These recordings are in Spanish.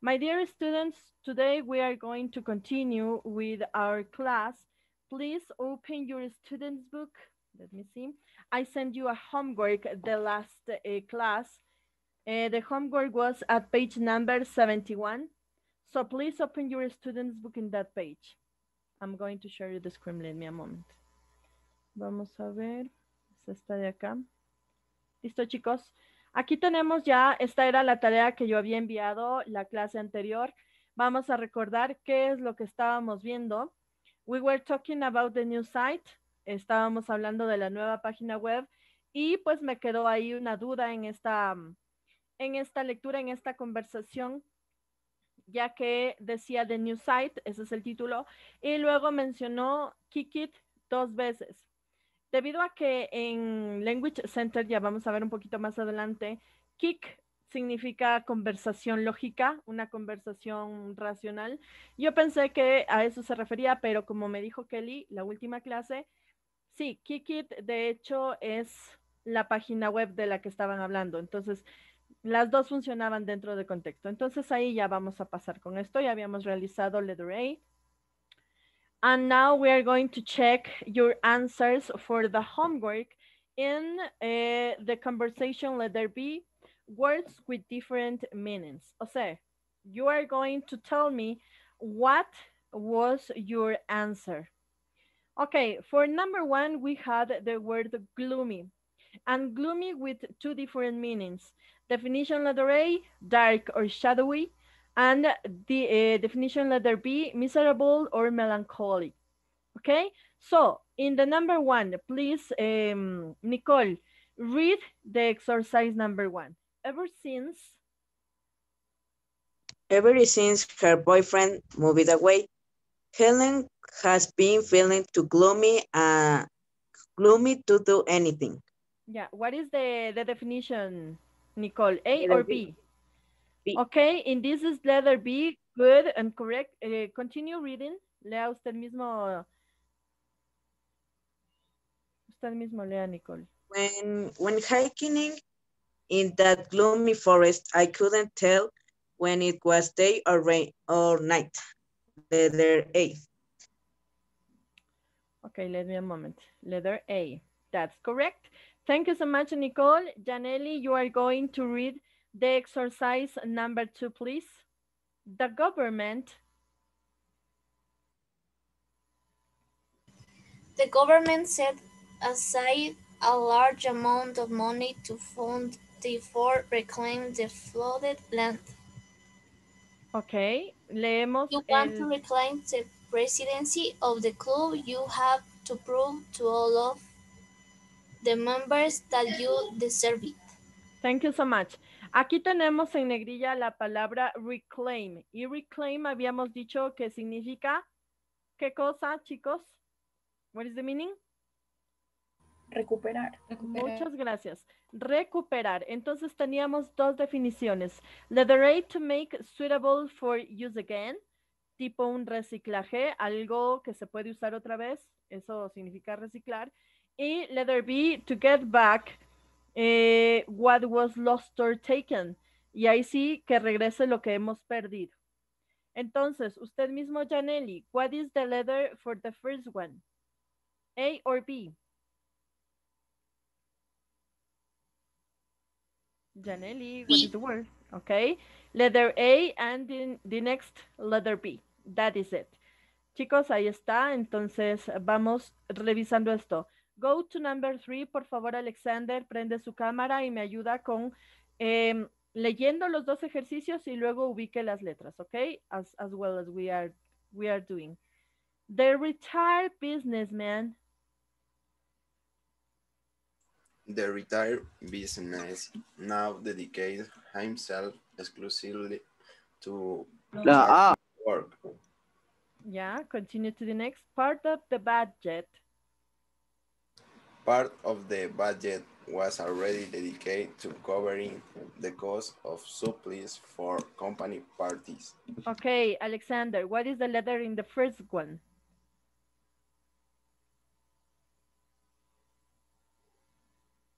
My dear students, today we are going to continue with our class. Please open your student's book. Let me see. I sent you a homework the last class. The homework was at page number 71. So please open your student's book in that page. I'm going to share you the screen. Let me a moment. Vamos a ver. Es esta de acá. Listo, chicos. Aquí tenemos ya, esta era la tarea que yo había enviado la clase anterior. Vamos a recordar qué es lo que estábamos viendo. We were talking about the new site. Estábamos hablando de la nueva página web y pues me quedó ahí una duda en esta lectura, en esta conversación, ya que decía The New Site, ese es el título, y luego mencionó Kikit 2 veces. Debido a que en Language Center, ya vamos a ver un poquito más adelante, Kik significa conversación lógica, una conversación racional. Yo pensé que a eso se refería, pero como me dijo Kelly, la última clase, sí, Kikit de hecho es la página web de la que estaban hablando. Entonces, las dos funcionaban dentro de contexto. Entonces ahí ya vamos a pasar con esto. Ya habíamos realizado letter A. And now we are going to check your answers for the homework in the conversation letter B, words with different meanings. O sea, you are going to tell me what was your answer. Okay, for number one, we had the word gloomy, and gloomy with two different meanings. Definition letter A, dark or shadowy, and the definition letter B, miserable or melancholy. Okay, so in the number one, please, Nicole, read the exercise number one. Ever since her boyfriend moved away, Helen has been feeling too gloomy to do anything. Yeah, what is the definition, Nicole? A Letter or B. B? B. Okay, in this is letter B, good and correct. Continue reading. Lea usted mismo lea, Nicole. When hiking in that gloomy forest, I couldn't tell when it was day or rain or night. Letter A. Okay, let me a moment. Letter A. That's correct. Thank you so much, Nicole. Janelli, you are going to read the exercise number two, please. The government. The government set aside a large amount of money to fund the for reclaim the flooded land. Okay, leemos You want to el... reclaim the presidency of the club, you have to prove to all of the members that you deserve it. Thank you so much. Aquí tenemos en negrilla la palabra reclaim. Y reclaim habíamos dicho que significa, ¿qué cosa, chicos? What is the meaning? Recuperar. Muchas gracias. Recuperar. Entonces teníamos dos definiciones. Letter A, to make suitable for use again, tipo un reciclaje, algo que se puede usar otra vez. Eso significa reciclar. Y letter B, to get back what was lost or taken. Y ahí sí que regrese lo que hemos perdido. Entonces, usted mismo, Janelli, what is the letter for the first one? A or B? Janelli, what is the word? Okay. Letter A and the next letter B. That is it. Chicos, ahí está. Entonces, vamos revisando esto. Go to number 3, por favor, Alexander, prende su cámara y me ayuda con leyendo los dos ejercicios y luego ubique las letras, ¿ok? As well as we are doing. The retired businessman. The retired business now dedicates himself exclusively to La A. work. Yeah, continue to the next part of the budget. Part of the budget was already dedicated to covering the cost of supplies for company parties. Okay, Alexander, what is the letter in the first one?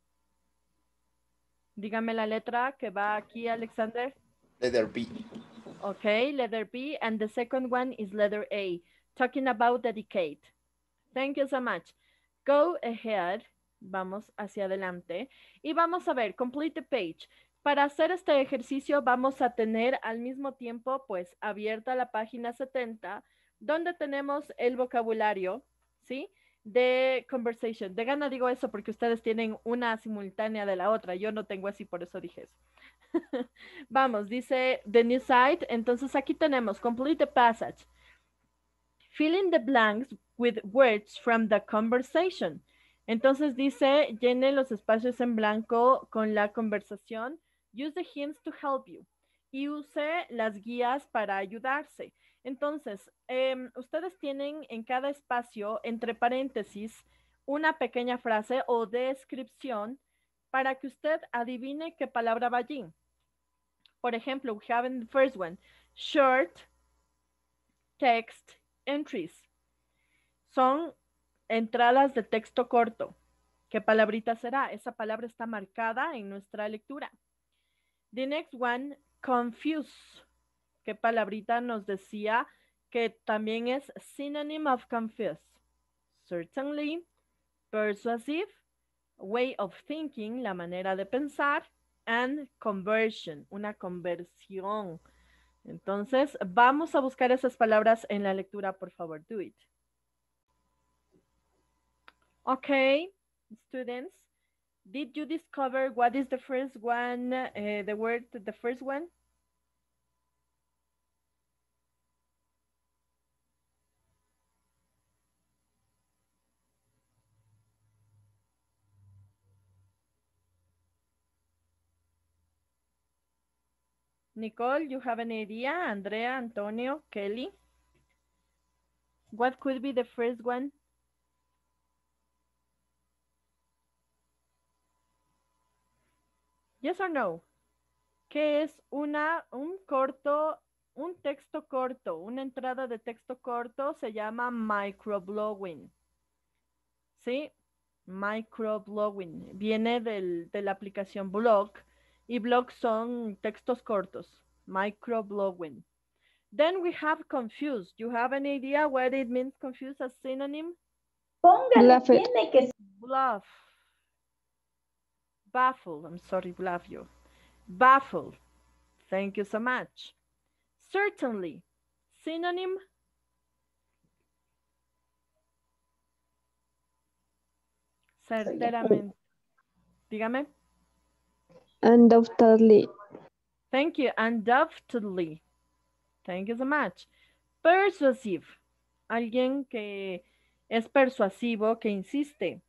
Dígame la letra que va aquí, Alexander. Letter B. Okay, letter B. And the second one is letter A, talking about dedicate. Thank you so much. Go ahead. Vamos hacia adelante. Y vamos a ver, complete the page. Para hacer este ejercicio vamos a tener al mismo tiempo, pues, abierta la página 70, donde tenemos el vocabulario, ¿sí? De conversation. De gana digo eso porque ustedes tienen una simultánea de la otra. Yo no tengo así, por eso dije eso. Vamos, dice the new site. Entonces aquí tenemos complete the passage. Fill in the blanks with words from the conversation. Entonces dice, llene los espacios en blanco con la conversación. Use the hints to help you. Y use las guías para ayudarse. Entonces, ustedes tienen en cada espacio, entre paréntesis, una pequeña frase o descripción para que usted adivine qué palabra va allí. Por ejemplo, we have in the first one, short text entries. Son entradas de texto corto. ¿Qué palabrita será? Esa palabra está marcada en nuestra lectura. The next one, confuse. ¿Qué palabrita nos decía que también es synonym of confuse? Certainly, persuasive, way of thinking, la manera de pensar, and conversion, una conversión. Entonces, vamos a buscar esas palabras en la lectura, por favor. Do it. Okay, students, did you discover what is the first one, the word, the first one? Nicole, you have an idea? Andrea, Antonio, Kelly? What could be the first one? Yes or no? ¿Qué es un texto corto, una entrada de texto corto se llama microblogging? ¿Sí? Microblogging. Viene de la aplicación blog y blogs son textos cortos. Microblogging. Then we have confused. You have an idea what it means confused as synonym? Póngale, tiene que Bluff. Baffle. I'm sorry, bluff you. Baffle. Thank you so much. Certainly. Synonym? Certeramente. Dígame. undoubtedly. Thank you. Undoubtedly. Thank you so much. Persuasive. Alguien que es persuasivo, que insiste.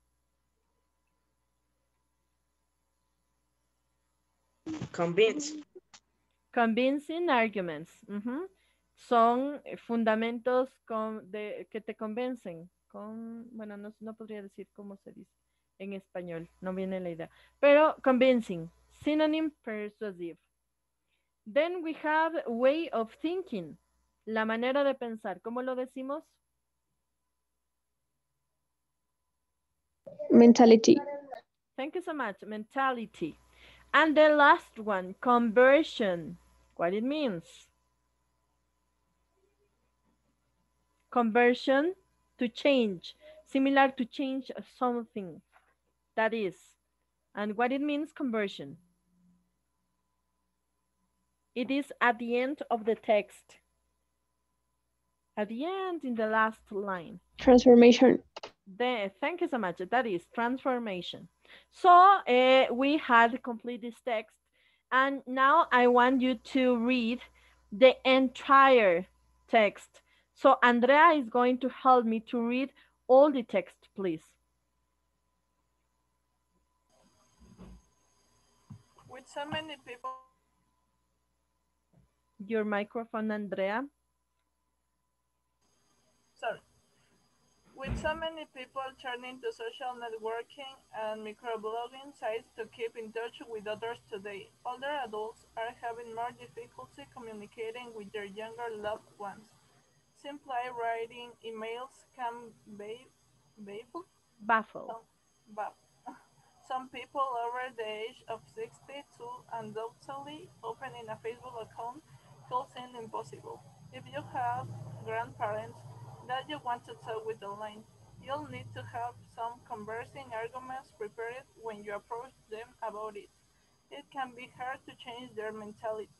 Convince. Convincing arguments. Son fundamentos que te convencen. Bueno, no podría decir cómo se dice en español, no viene la idea. Pero convincing, synonym persuasive. Then we have way of thinking, la manera de pensar. ¿Cómo lo decimos? Mentality. Thank you so much. Mentality. And the last one, conversion. What it means? Conversion, to change, similar to change something. That is. And what it means, conversion? It is at the end of the text. At the end, in the last line. Transformation. Thank you so much. That is transformation. So we had complete this text. And now I want you to read the entire text. So Andrea is going to help me to read all the text, please. With so many people. Your microphone, Andrea. Sorry. With so many people turning to social networking and microblogging sites to keep in touch with others today, older adults are having more difficulty communicating with their younger loved ones. Simply writing emails can Baffle. Some people over the age of 60 to undoubtedly opening a Facebook account could seem possible. If you have grandparents that you want to talk with online, you'll need to have some conversing arguments prepared when you approach them about it. It can be hard to change their mentality.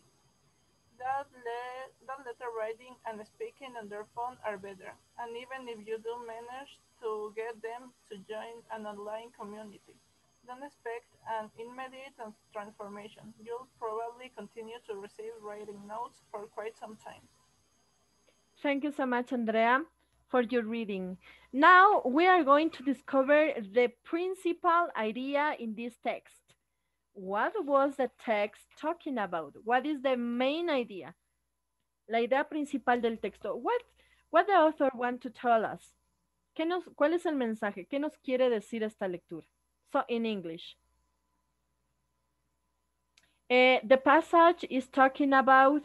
That letter writing and speaking on their phone are better, and even if you do manage to get them to join an online community, don't expect an immediate transformation. You'll probably continue to receive writing notes for quite some time. Thank you so much, Andrea, for your reading. Now we are going to discover the principal idea in this text. What was the text talking about? What is the main idea? La idea principal del texto. What the author want to tell us? ¿Cuál es el mensaje? ¿Qué nos quiere decir esta lectura? So, in English. The passage is talking about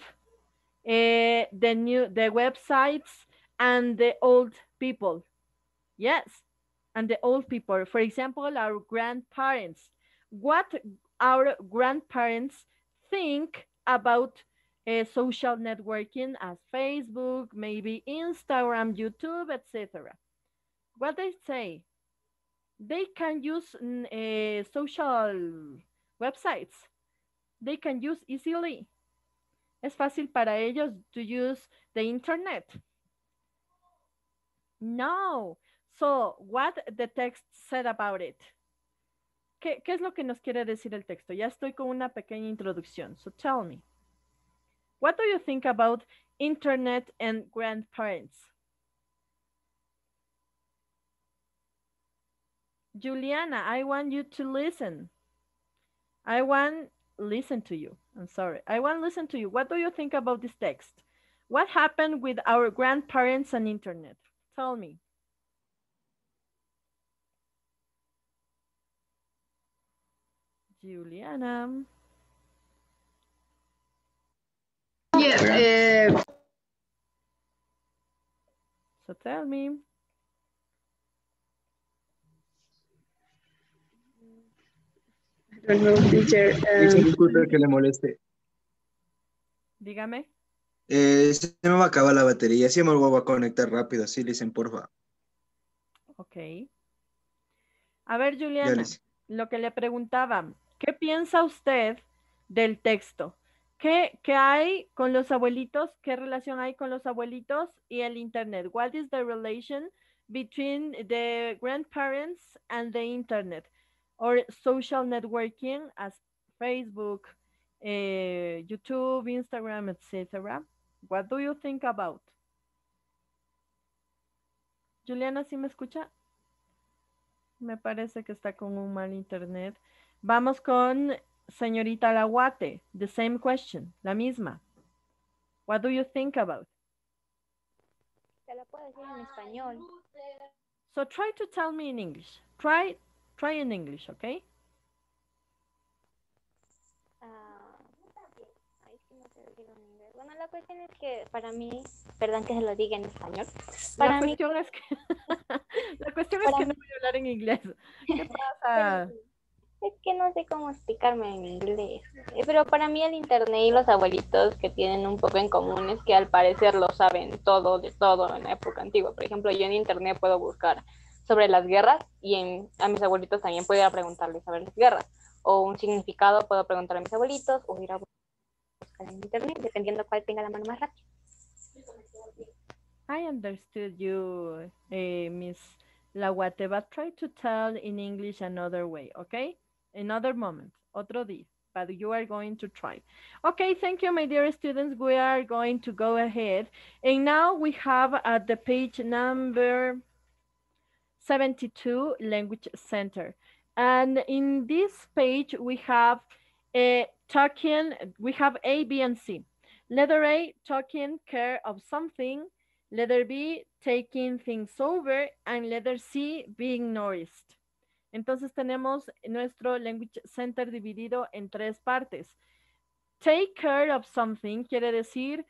the websites and the old people. Yes, and the old people. For example, our grandparents. What our grandparents think about social networking as Facebook, maybe Instagram, YouTube, etc. What they say? They can use social websites. They can use easily. Es fácil para ellos to use the internet. No. So, what the text said about it? ¿Qué es lo que nos quiere decir el texto? Ya estoy con una pequeña introducción. So, tell me. What do you think about internet and grandparents? Juliana, I want you to listen. Listen to you. I'm sorry. I want to listen to you. What do you think about this text? What happened with our grandparents and internet? Tell me. Juliana. Yeah. So tell me. I don't know, teacher. Disculpe que le moleste. Dígame. Se me va a acabar la batería. Sí me vuelvo a conectar rápido. Sí, listen, porfa. Ok. A ver, Ya, Juliana, listen. lo que le preguntaba, ¿qué piensa usted del texto? ¿Qué hay con los abuelitos? ¿Qué relación hay con los abuelitos y el internet? What is the relation between the grandparents and the internet or social networking as Facebook, YouTube, Instagram, etc.? What do you think about? Juliana, ¿sí me escucha? Me parece que está con un mal internet. Vamos con señorita Laguate. The same question, la misma. What do you think about? Te la puedo decir en español. So try to tell me in English. Try in English, okay? Bueno, la cuestión es que para mí, perdón que se lo diga en español. La cuestión es que no voy a hablar en inglés. ¿Qué pasa? Es que no sé cómo explicarme en inglés. Pero para mí el internet y los abuelitos que tienen un poco en común es que al parecer lo saben todo de todo en la época antigua. Por ejemplo, yo en internet puedo buscar sobre las guerras y a mis abuelitos también puedo ir a preguntarles sobre las guerras. O un significado puedo preguntar a mis abuelitos o ir a buscar en internet, dependiendo cuál tenga la mano más rápida. I understood you, Miss Laguate, but try to tell in English another way, okay? Another moment, otro día, but you are going to try. Okay, thank you, my dear students. We are going to go ahead. And now we have at the page number 72, Language Center. And in this page, we have we have A, B, and C. Letter A, taking care of something. Letter B, taking things over. And letter C, being nourished. Entonces tenemos nuestro Language Center dividido en tres partes. Take care of something quiere decir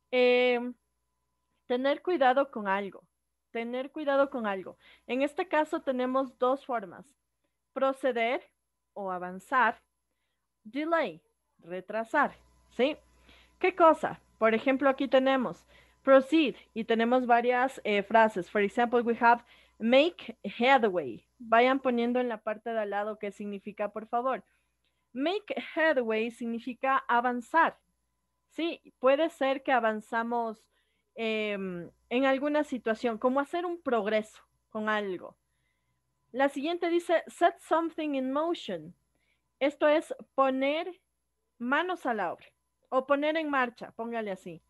tener cuidado con algo. Tener cuidado con algo. En este caso tenemos dos formas. Proceder o avanzar. Delay, retrasar. ¿Sí? ¿Qué cosa? Por ejemplo, aquí tenemos proceed y tenemos varias frases. For example, we have make headway. Vayan poniendo en la parte de al lado qué significa, por favor. Make headway significa avanzar. Sí, puede ser que avanzamos en alguna situación, como hacer un progreso con algo. La siguiente dice set something in motion. Esto es poner manos a la obra o poner en marcha, póngale así.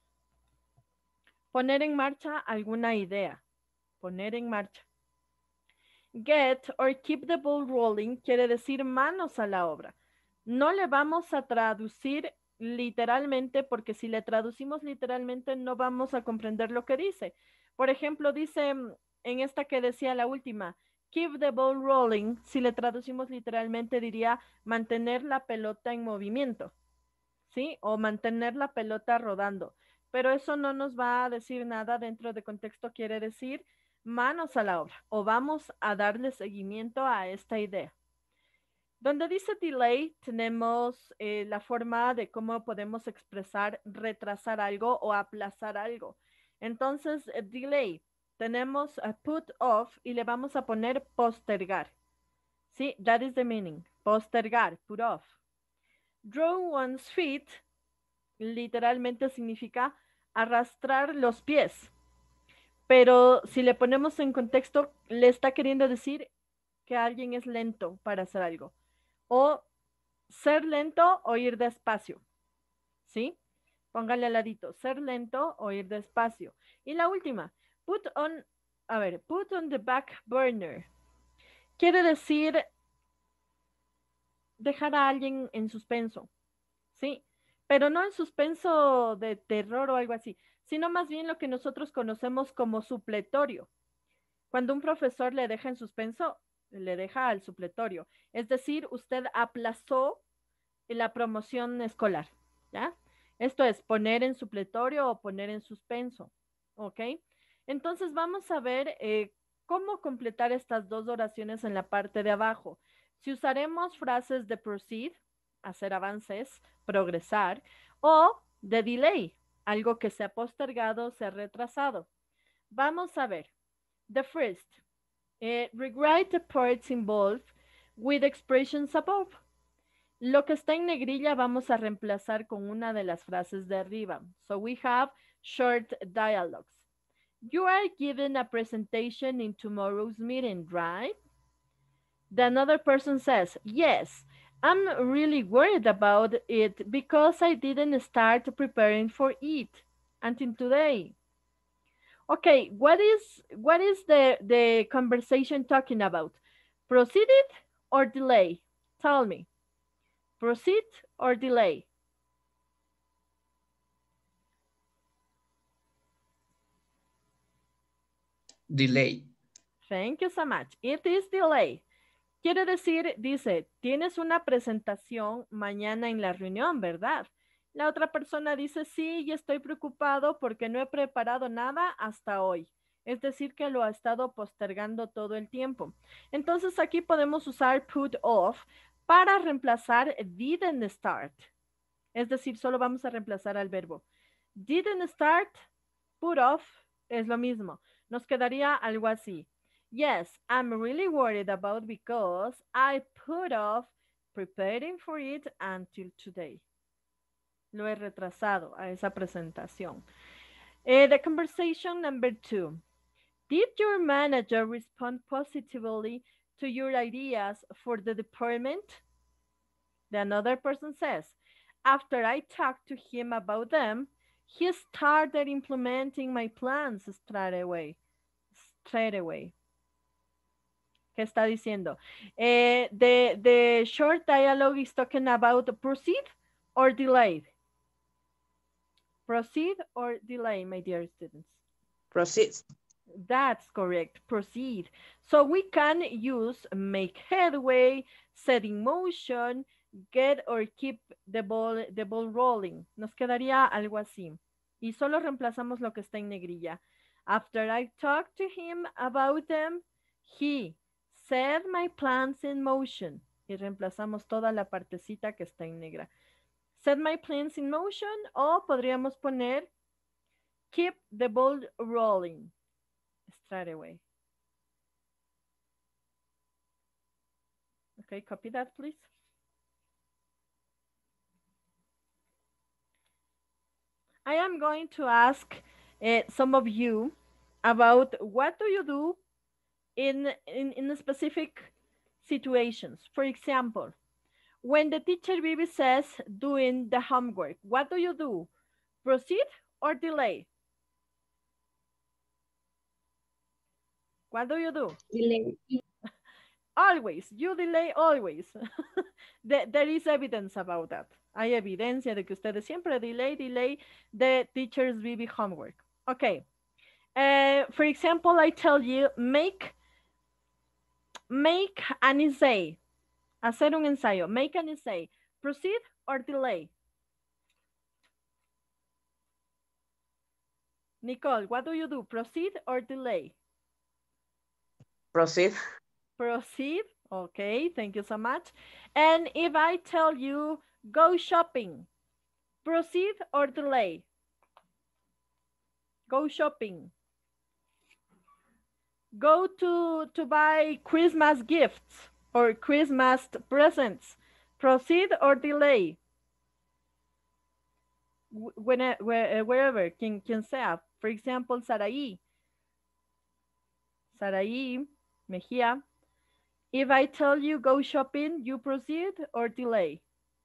Poner en marcha alguna idea. Poner en marcha. Get or keep the ball rolling quiere decir manos a la obra. No le vamos a traducir literalmente porque si le traducimos literalmente no vamos a comprender lo que dice. Por ejemplo, dice en esta que decía la última, keep the ball rolling, si le traducimos literalmente diría mantener la pelota en movimiento, ¿sí? O mantener la pelota rodando. Pero eso no nos va a decir nada dentro de contexto, quiere decir manos a la obra o vamos a darle seguimiento a esta idea. Donde dice delay, tenemos la forma de cómo podemos expresar retrasar algo o aplazar algo. Entonces, delay, tenemos put off y le vamos a poner postergar. Sí, that is the meaning. Postergar, put off. Draw one's feet, literalmente significa arrastrar los pies. Pero si le ponemos en contexto, le está queriendo decir que alguien es lento para hacer algo. O ser lento o ir despacio. ¿Sí? Póngale al ladito, ser lento o ir despacio. Y la última, put on the back burner. Quiere decir dejar a alguien en suspenso. ¿Sí? Pero no en suspenso de terror o algo así, sino más bien lo que nosotros conocemos como supletorio. Cuando un profesor le deja en suspenso, le deja al supletorio. Es decir, usted aplazó la promoción escolar, ¿ya? Esto es poner en supletorio o poner en suspenso, ¿ok? Entonces vamos a ver cómo completar estas dos oraciones en la parte de abajo. Si usaremos frases de proceed, hacer avances, progresar, o de delay, algo que se ha postergado, se ha retrasado. Vamos a ver. The first, rewrite the parts involved with expressions above. Lo que está en negrilla vamos a reemplazar con una de las frases de arriba. So we have short dialogues. You are given a presentation in tomorrow's meeting, right? The another person says, yes, I'm really worried about it because I didn't start preparing for it until today. Okay, what is the conversation talking about? Proceeded or delay? Tell me. Proceed or delay? Delay. Thank you so much. It is delay. Quiere decir, dice, tienes una presentación mañana en la reunión, ¿verdad? La otra persona dice, sí, y estoy preocupado porque no he preparado nada hasta hoy. Es decir, que lo ha estado postergando todo el tiempo. Entonces aquí podemos usar put off para reemplazar didn't start. Es decir, solo vamos a reemplazar al verbo. Didn't start, put off, es lo mismo. Nos quedaría algo así. Yes, I'm really worried about because I put off preparing for it until today. Lo he retrasado a esa presentación. The conversation number 2. Did your manager respond positively to your ideas for the department? The another person says, after I talked to him about them, he started implementing my plans straight away. ¿Qué está diciendo? The short dialogue is talking about proceed or delayed. Proceed or delay, my dear students? Proceed. That's correct. Proceed. So we can use make headway, set in motion, get or keep the ball rolling. Nos quedaría algo así. Y solo reemplazamos lo que está en negrilla. After I talked to him about them, he set my plans in motion. Y reemplazamos toda la partecita que está en negra. Set my plans in motion o podríamos poner keep the ball rolling. Straight away. Okay, copy that, please. I am going to ask some of you about what do you do in specific situations. For example, when the teacher Bibi says doing the homework, what do you do? Proceed or delay? What do you do? Delay. Always, you delay always. There is evidence about that. Hay evidencia de que ustedes siempre delay the teacher's BB homework. Okay. For example, I tell you, make an essay. Hacer un ensayo. Make an essay. Proceed or delay? Nicole, what do you do? Proceed or delay? Proceed. Proceed. Okay, thank you so much. And if I tell you go shopping, proceed or delay? Go shopping. Go to buy Christmas gifts or Christmas presents. Proceed or delay? Wherever, quien sea. For example, Saraí Mejía. If I tell you go shopping, you proceed or delay?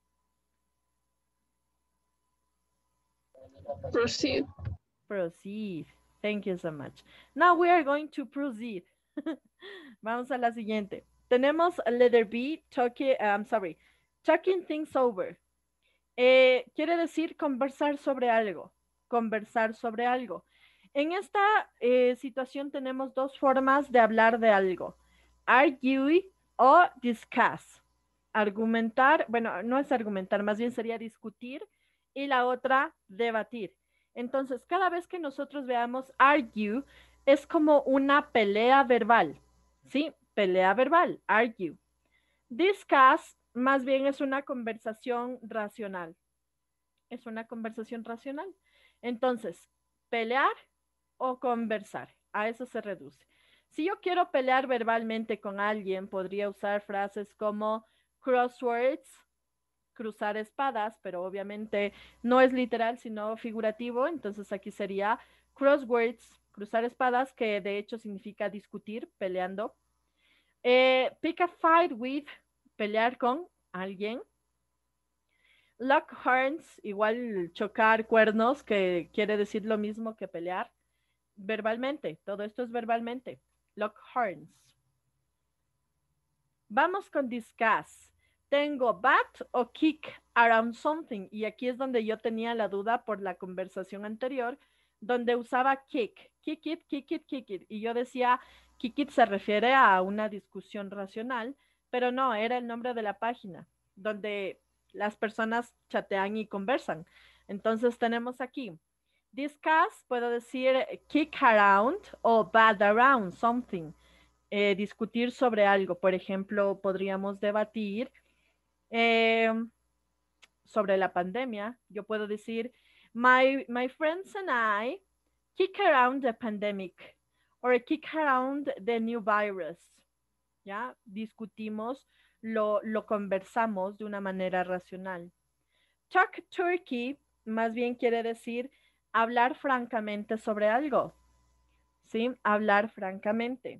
Proceed. Proceed. Thank you so much. Now we are going to proceed. Vamos a la siguiente. Tenemos letter B, talking things over. Quiere decir conversar sobre algo. Conversar sobre algo. En esta situación tenemos dos formas de hablar de algo. Argue o discuss. Argumentar, bueno, no es argumentar, más bien sería discutir. Y la otra, debatir. Entonces, cada vez que nosotros veamos argue, es como una pelea verbal. ¿Sí? Pelea verbal, argue. Discuss, más bien es una conversación racional. Es una conversación racional. Entonces, pelear o conversar, a eso se reduce. Si yo quiero pelear verbalmente con alguien, podría usar frases como crosswords, cruzar espadas, pero obviamente no es literal, sino figurativo. Entonces aquí sería crosswords, cruzar espadas, que de hecho significa discutir, peleando. Pick a fight with, pelear con alguien. Lock horns, igual chocar cuernos, que quiere decir lo mismo que pelear. Verbalmente, todo esto es verbalmente. Lock horns. Vamos con discuss. Tengo bat o kick around something. Y aquí es donde yo tenía la duda por la conversación anterior, donde usaba kick. Kick it, kick it, kick it. Y yo decía, kick it se refiere a una discusión racional, pero no, era el nombre de la página, donde las personas chatean y conversan. Entonces tenemos aquí, discuss, puedo decir kick around o bat around something. Discutir sobre algo. Por ejemplo, podríamos debatir sobre la pandemia. Yo puedo decir, my friends and I kick around the pandemic or kick around the new virus. ¿Ya? Discutimos, lo conversamos de una manera racional. Talk turkey más bien quiere decir hablar francamente sobre algo. ¿Sí? Hablar francamente.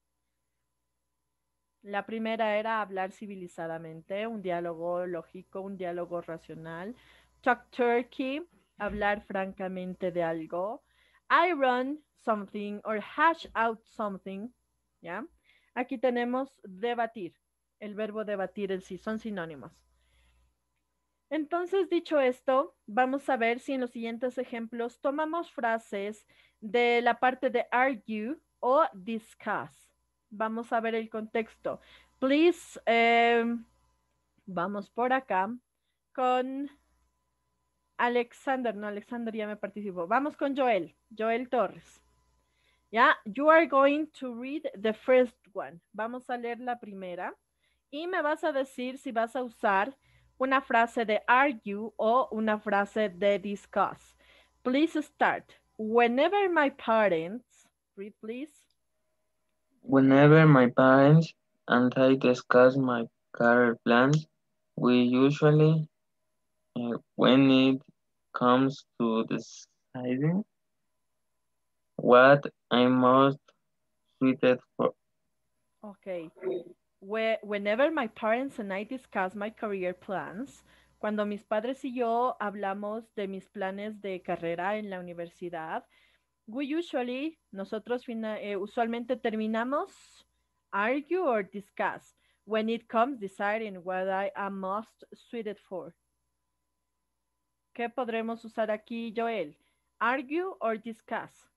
La primera era hablar civilizadamente, un diálogo lógico, un diálogo racional. Talk turkey, hablar francamente de algo. Iron something or hash out something. ¿Ya? Aquí tenemos debatir. El verbo debatir en sí son sinónimos. Entonces, dicho esto, vamos a ver si en los siguientes ejemplos tomamos frases de la parte de argue o discuss. Vamos a ver el contexto. Please, vamos por acá con Alexander. No, Alexander ya me participó. Vamos con Joel Torres. ¿Ya? You are going to read the first one. Vamos a leer la primera. Y me vas a decir si vas a usar una frase de argue o una frase de discuss. Please start. Whenever my parents, read please. Whenever my parents and I discuss my career plans, we usually, when it comes to deciding what I'm most suited for. Okay. Whenever my parents and I discuss my career plans, cuando mis padres y yo hablamos de mis planes de carrera en la universidad, we usually, nosotros usualmente terminamos argue or discuss when it comes deciding what I am most suited for. ¿Qué podremos usar aquí, Joel? Argue or discuss.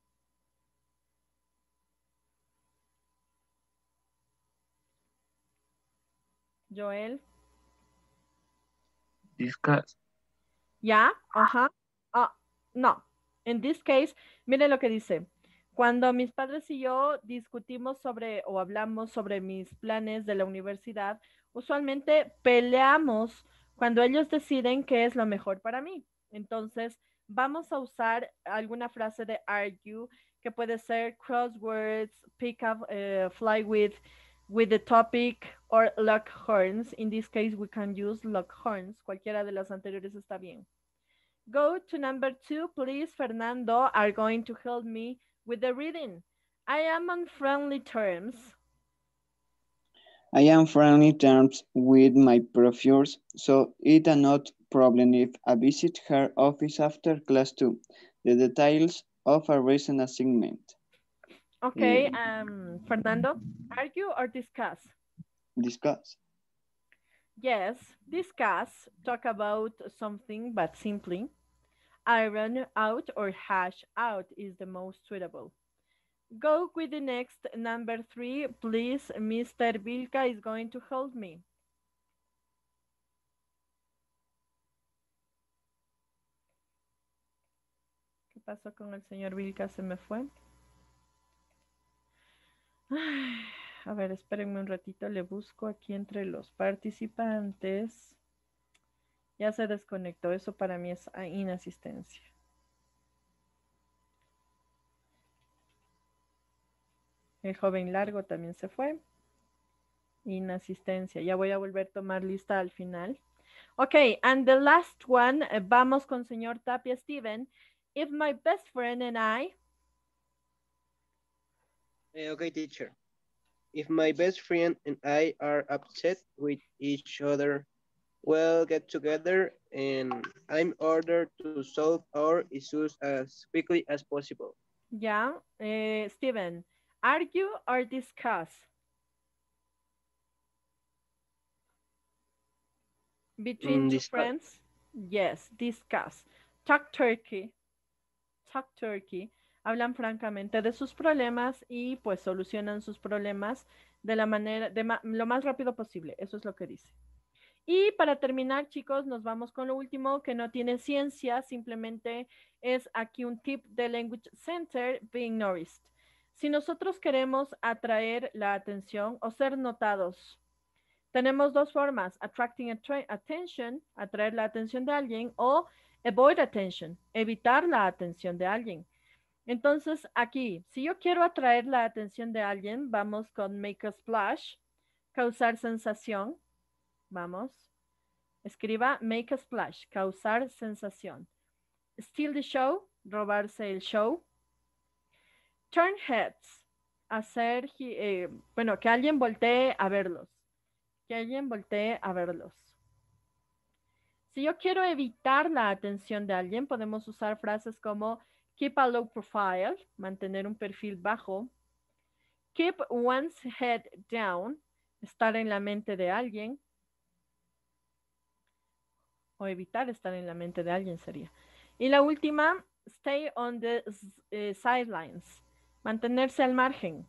Joel. Discuss. ¿Ya? Ajá. Ah, no. En this case, miren lo que dice. Cuando mis padres y yo discutimos sobre o hablamos sobre mis planes de la universidad, usualmente peleamos cuando ellos deciden qué es lo mejor para mí. Entonces, vamos a usar alguna frase de argue que puede ser crosswords, pick up, fly with the topic or lock horns. In this case, we can use lock horns. Cualquiera de las anteriores está bien. Go to number 2, please. Fernando are going to help me with the reading. I am on friendly terms. I am friendly terms with my professors, so it's not problem if I visit her office after class too. The details of a recent assignment. Okay, Fernando, argue or discuss? Discuss. Yes, discuss, talk about something, but simply. Iron out or hash out is the most suitable. Go with the next number 3, please. Mr. Vilca is going to help me. ¿Qué pasó con el señor Vilca? ¿Se me fue? Ay, a ver, espérenme un ratito, le busco aquí entre los participantes. Ya se desconectó, eso para mí es inasistencia. El joven largo también se fue. Inasistencia. Ya voy a volver a tomar lista al final. Okay, and the last one, vamos con señor Tapia Steven. If my best friend and I... Okay, teacher. If my best friend and I are upset with each other, we'll get together and I'm ordered to solve our issues as quickly as possible. Yeah, Steven, argue or discuss? Between two friends? Yes, discuss. Talk turkey. Talk turkey. Hablan francamente de sus problemas y pues solucionan sus problemas de la manera, lo más rápido posible. Eso es lo que dice. Y para terminar, chicos, nos vamos con lo último, que no tiene ciencia, simplemente es aquí un tip de Language Center, being noticed. Si nosotros queremos atraer la atención o ser notados, tenemos dos formas, attracting attention, atraer la atención de alguien, o avoid attention, evitar la atención de alguien. Entonces, aquí, si yo quiero atraer la atención de alguien, vamos con make a splash, causar sensación. Vamos. Escriba make a splash, causar sensación. Steal the show, robarse el show. Turn heads, hacer, bueno, que alguien voltee a verlos. Que alguien voltee a verlos. Si yo quiero evitar la atención de alguien, podemos usar frases como keep a low profile, mantener un perfil bajo. Keep one's head down, estar en la mente de alguien. O evitar estar en la mente de alguien sería. Y la última, stay on the sidelines, mantenerse al margen.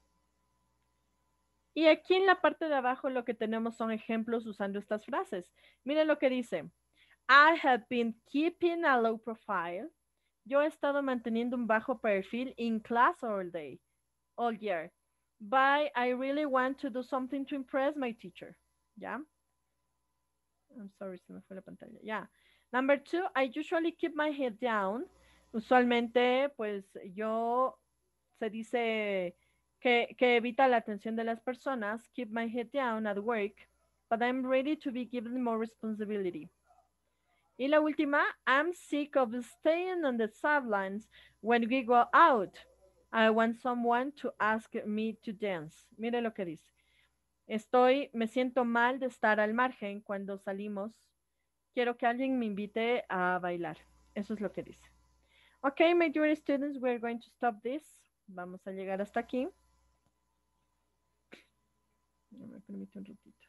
Y aquí en la parte de abajo lo que tenemos son ejemplos usando estas frases. Miren lo que dice. I have been keeping a low profile. Yo he estado manteniendo un bajo perfil in class all day, all year. But I really want to do something to impress my teacher. ¿Ya? I'm sorry, se me fue la pantalla. Yeah. Number 2, I usually keep my head down. Usualmente, pues yo se dice que evita la atención de las personas. Keep my head down at work, but I'm ready to be given more responsibility. Y la última, I'm sick of staying on the sidelines when we go out. I want someone to ask me to dance. Mire lo que dice. Me siento mal de estar al margen cuando salimos. Quiero que alguien me invite a bailar. Eso es lo que dice. Okay, my dear students, we're going to stop this. Vamos a llegar hasta aquí. Me permite un ratito.